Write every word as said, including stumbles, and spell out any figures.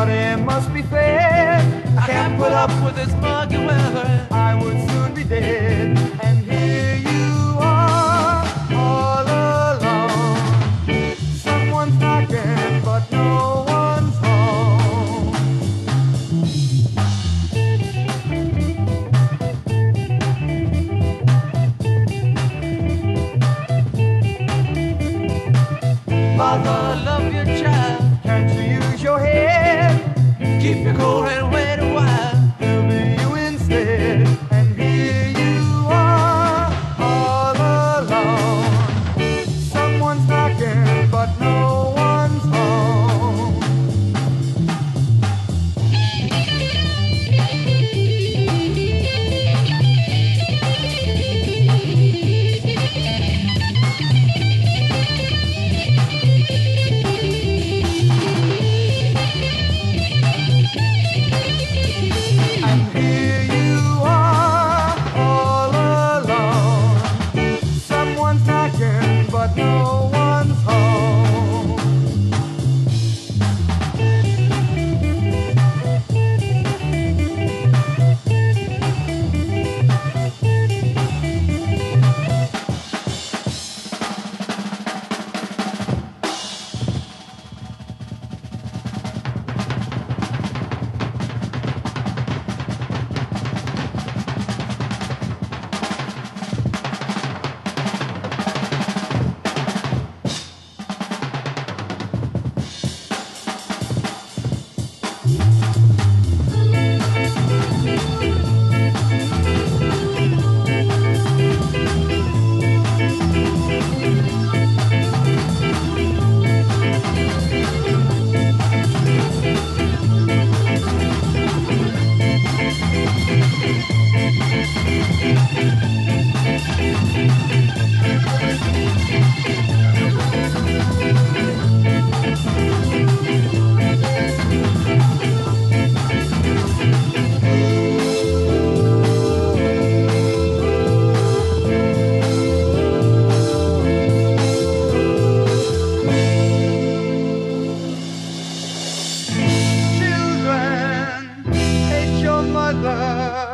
but it must be fed. I can't put up with this muggy weather. I would soon be dead. And here you are, all alone. Someone's knocking, but no one's home. Mother, love your child. Can't you use your head? Keep your cool and wait a while. It'll be you instead. And here you are, all alone. Someone's knocking, but no one's home. And here you are, all alone. Someone's knocking, but no one's home. Children, hate your mother.